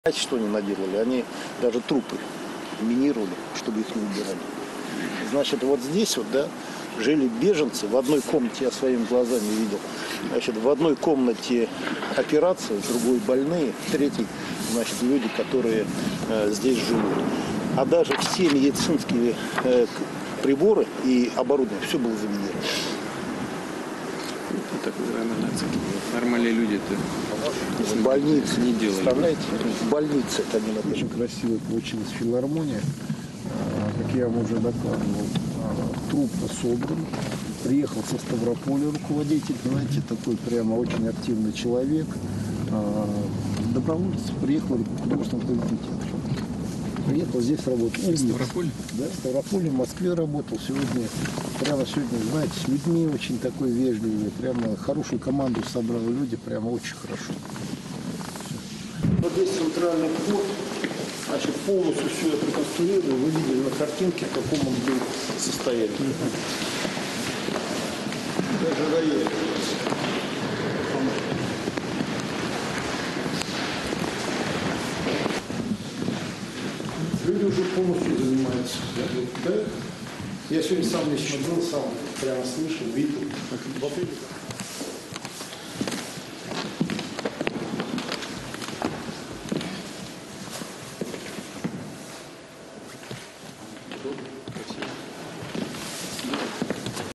Знаете, что они наделали? Они даже трупы минировали, чтобы их не убирали. Значит, вот здесь вот, да, жили беженцы в одной комнате, я своими глазами видел. Значит, в одной комнате операция, в другой больные, в третьей, значит, люди, которые здесь живут. А даже все медицинские приборы и оборудование, все было заминировано. Так нормальные люди-то В больнице не делали. Представляете? В больнице это не напишут. Очень красивая получилась филармония. Как я вам уже докладывал, труп собран. Приехал со Ставрополя руководитель, знаете, такой прямо очень активный человек. Добровольец приехал в художественном комитете. Приехал, здесь работал. В Ставрополе? Да, в Ставрополе, в Москве работал. Сегодня, знаете, с людьми очень такой вежливый. Прямо хорошую команду собрал люди, прямо очень хорошо. Вот здесь центральный вход. Значит, полностью все это реконструировали. Вы видели на картинке, в каком он был состоянии. Даже рояль. Люди уже полностью занимаются. Да? Я сегодня сам лично был, сам прямо слышал, видел.